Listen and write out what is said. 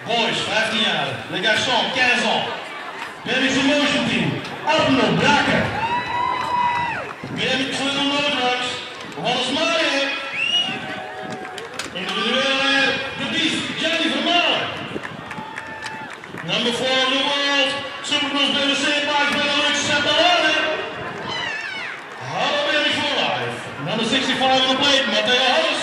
Boys, 15 jaar. Les garçons, 15 ans. BMX Motion Team. Arno Braken. BMX Twin Noordrugs. Wallace Maier. Individueel de Beast, Jenny Vermalen. Number 4 in the world. Supercross BMC Bike Benelux, Sepp Balade. Hallo BMX for Life. Number 65 on the plate, Matteo Hollis.